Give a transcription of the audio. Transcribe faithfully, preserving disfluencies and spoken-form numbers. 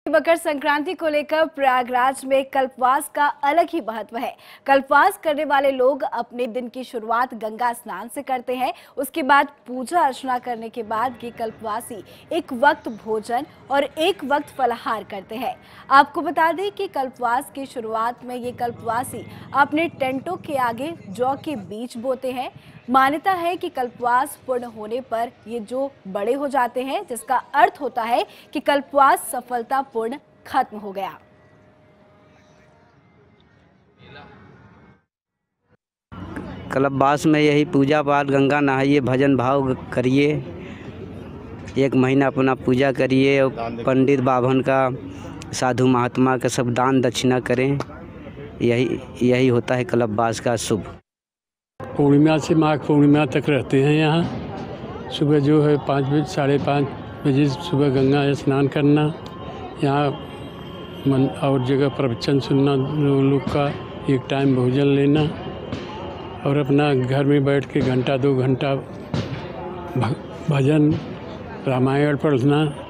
मकर संक्रांति को लेकर प्रयागराज में कल्पवास का अलग ही महत्व है। कल्पवास करने वाले लोग अपने दिन की शुरुआत गंगा स्नान से करते हैं। उसके बाद पूजा अर्चना करने के बाद ये कल्पवासी एक वक्त भोजन और एक वक्त फलाहार करते हैं। आपको बता दें कि कल्पवास की शुरुआत में ये कल्पवासी अपने टेंटों के आगे जौ के बीज बोते हैं। मान्यता है कि कल्पवास पूर्ण होने पर ये जो बड़े हो जाते हैं, जिसका अर्थ होता है कि कल्पवास सफलतापूर्ण खत्म हो गया। कल्पवास में यही पूजा पाठ, गंगा नहाइए, भजन भाव करिए, एक महीना अपना पूजा करिए और पंडित बाभन का, साधु महात्मा का सब दान दक्षिणा करें। यही यही होता है कल्पवास का शुभ। पूर्णिमा से माघ पूर्णिमा तक रहते हैं यहाँ। सुबह जो है पाँच बजे साढ़े पाँच बजे सुबह गंगा स्नान करना, यहाँ मन और जगह प्रवचन सुनना, लोग का एक टाइम भोजन लेना और अपना घर में बैठ के घंटा दो घंटा भजन रामायण पढ़ना।